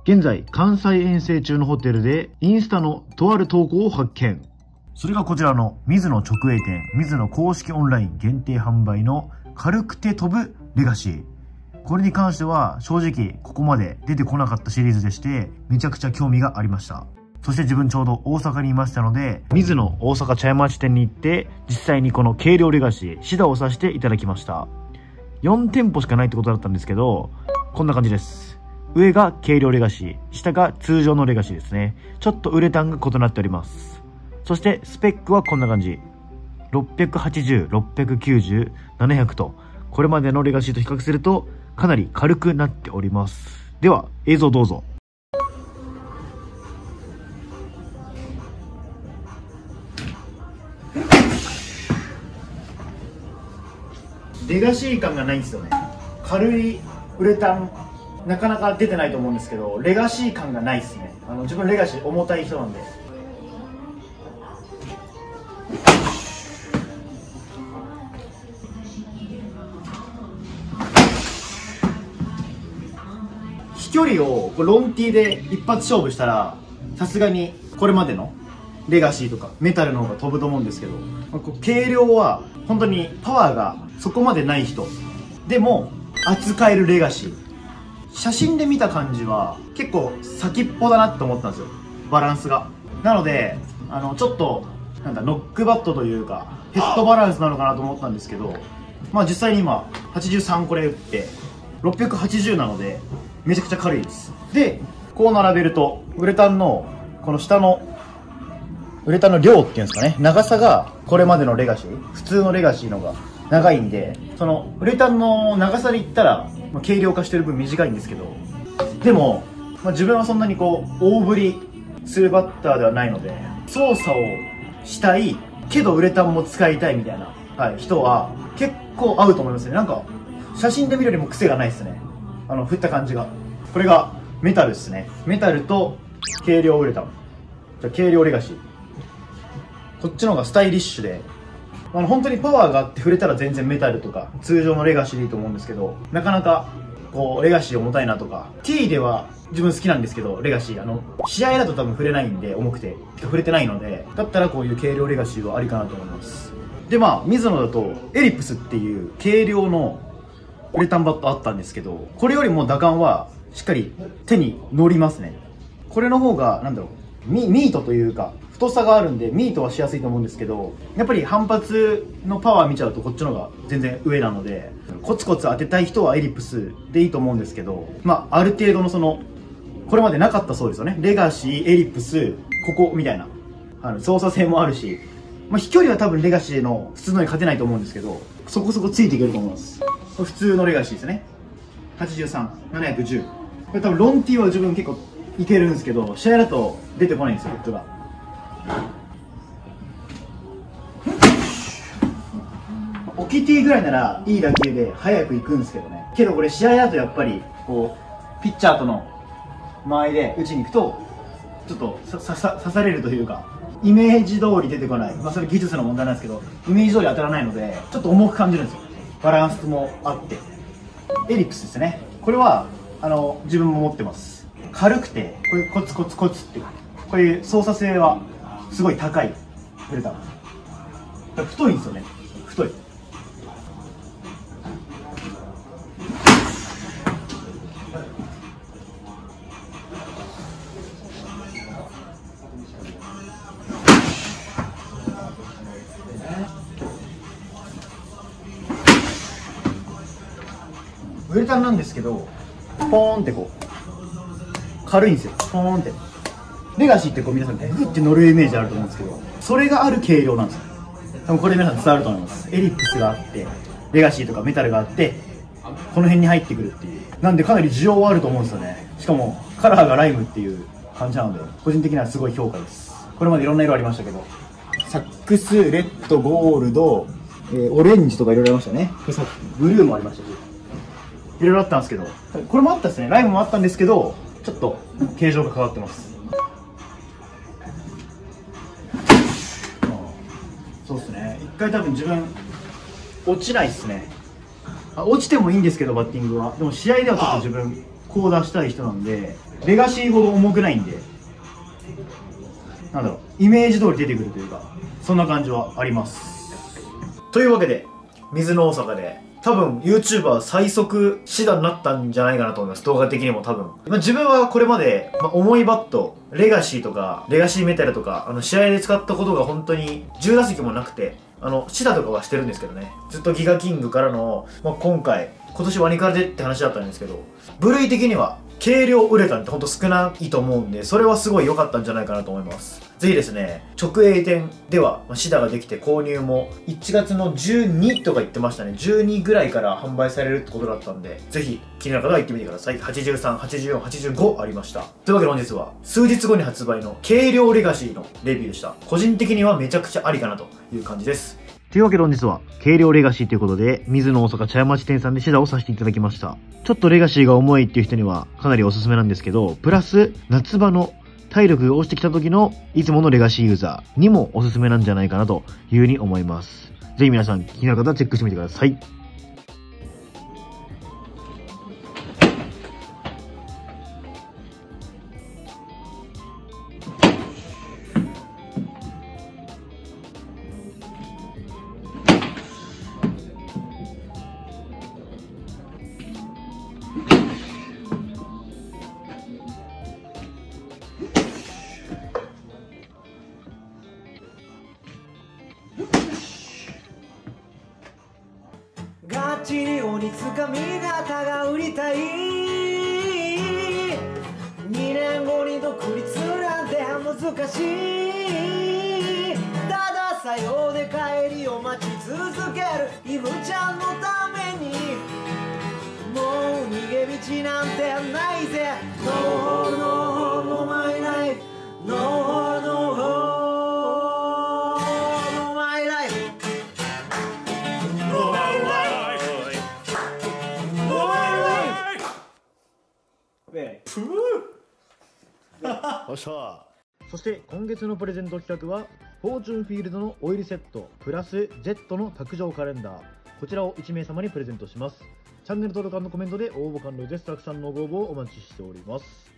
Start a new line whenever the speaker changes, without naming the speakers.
現在、関西遠征中のホテルで、インスタのとある投稿を発見。それがこちらの、水野直営店、水野公式オンライン限定販売の、軽くて飛ぶレガシー。これに関しては、正直、ここまで出てこなかったシリーズでして、めちゃくちゃ興味がありました。そして自分ちょうど大阪にいましたので、水野大阪茶屋町店に行って、実際にこの軽量レガシー、シダをさせていただきました。4店舗しかないってことだったんですけど、こんな感じです。上が軽量レガシー、下が通常のレガシーですね。ちょっとウレタンが異なっております。そしてスペックはこんな感じ。680、690、700と、これまでのレガシーと比較するとかなり軽くなっております。では、映像どうぞ。レガシー感がないんですよね。軽いウレタンなかなか出てないと思うんですけど、レガシー感がないですね。自分レガシー重たい人なんで。飛距離をロンティーで一発勝負したら、さすがにこれまでのレガシーとかメタルの方が飛ぶと思うんですけど、軽量は本当にパワーがそこまでない人でも扱えるレガシー。写真で見た感じは結構先っぽだなって思ったんですよ、バランスが。なのでちょっとなんだノックバットというかヘッドバランスなのかなと思ったんですけど、まあ実際に今83これ打って680なのでめちゃくちゃ軽いです。でこう並べるとウレタンのこの下のウレタンの量っていうんですかね、長さがこれまでのレガシー、普通のレガシーのが長いんで、そのウレタンの長さで言ったら軽量化してる分短いんですけど、でも、自分はそんなに大振りするバッターではないので、操作をしたいけどウレタンも使いたいみたいな、人は結構合うと思いますね。なんか写真で見るよりも癖がないですね、振った感じが。これがメタルですね。メタルと軽量ウレタン。じゃあ軽量レガシー、こっちの方がスタイリッシュで、本当にパワーがあって触れたら全然メタルとか通常のレガシーでいいと思うんですけど、なかなかレガシー重たいなとか、 T では自分好きなんですけど、レガシー試合だと多分触れないんで、重くて触れてないので、だったらこういう軽量レガシーはありかなと思います。で水野だとエリプスっていう軽量のウレタンバットあったんですけど、これよりも打感はしっかり手に乗りますね。これの方がミートというか太さがあるんでミートはしやすいと思うんですけど、やっぱり反発のパワー見ちゃうとこっちの方が全然上なので、コツコツ当てたい人はエリプスでいいと思うんですけど、ある程度のこれまでなかったそうですよね。レガシー、エリプス、ここみたいな操作性もあるし、飛距離は多分レガシーの普通のに勝てないと思うんですけど、そこそこついていけると思います。これ普通のレガシーですね。83、710。これ多分ロンティーは自分結構いけるんですけど、試合だと出てこないんですよ、ヘッドが。オキティぐらいならいい打球で早く行くんですけどね。けどこれ試合だとやっぱりピッチャーとの間合いで打ちに行くとちょっと刺されるというか、イメージ通り出てこない。それ技術の問題なんですけど、イメージ通り当たらないのでちょっと重く感じるんですよ。バランスもあって。エリプスですね。これは自分も持ってます。軽くてこういうコツコツコツってこういう操作性はすごい高いウレタン。太いんですよね。太い。ウレタンなんですけど、ポーンって軽いんですよ。ポーンって。レガシーって皆さんグッて乗るイメージあると思うんですけど、それがある軽量なんですよ。多分これ皆さん伝わると思います。エリプスがあってレガシーとかメタルがあってこの辺に入ってくるっていう、なんでかなり需要はあると思うんですよね。しかもカラーがライムっていう感じなので、個人的にはすごい評価です。これまでいろんな色ありましたけど、サックス、レッド、ゴールド、オレンジとかいろいろありましたね。ブルーもありましたし、いろいろあったんですけど、これもあったですね。ライムもあったんですけど、ちょっと形状が変わってます。そうですね。一回多分自分落ちないですね。落ちてもいいんですけど、バッティングはでも試合ではちょっと自分こう出したい人なんで、レガシーほど重くないんで、なんだろう、イメージ通り出てくるというか、そんな感じはあります。というわけで、水の大阪で多分 YouTuber 最速シダになったんじゃないかなと思います。動画的にも多分。自分はこれまで、重いバット、レガシーとか、レガシーメタルとか、試合で使ったことが本当に10打席もなくて、シダとかはしてるんですけどね。ずっとギガキングからの、今年ワニカルでって話だったんですけど、部類的には軽量ウレタンってほんと少ないと思うんで、それはすごい良かったんじゃないかなと思います。ぜひですね、直営店ではシダができて購入も1月の12とか言ってましたね。12ぐらいから販売されるってことだったんで、ぜひ気になる方は行ってみてください。83、84、85ありました。というわけで本日は数日後に発売の軽量レガシーのレビューでした。個人的にはめちゃくちゃありかなという感じです。というわけで本日は軽量レガシーということで、水野大阪茶屋町店さんでシダをさせていただきました。ちょっとレガシーが重いっていう人にはかなりおすすめなんですけど、プラス夏場の体力が落ちてきた時のいつものレガシーユーザーにもおすすめなんじゃないかなというふうに思います。ぜひ皆さん気になる方はチェックしてみてください。
ガチに鬼つかみ型が売りたい。2年後に独立なんて難しい。たださようで帰りを待ち続けるイブちゃんのために、もう逃げ道なんてないぜ。 No hole no hole no my life No hole no hole no my life No my life No my life
よっしゃ。そして今月のプレゼント企画はフォーチュンフィールドのオイルセットプラス Z の卓上カレンダー、こちらを1名様にプレゼントします。チャンネル登録&コメントで応募完了です。たくさんのご応募をお待ちしております。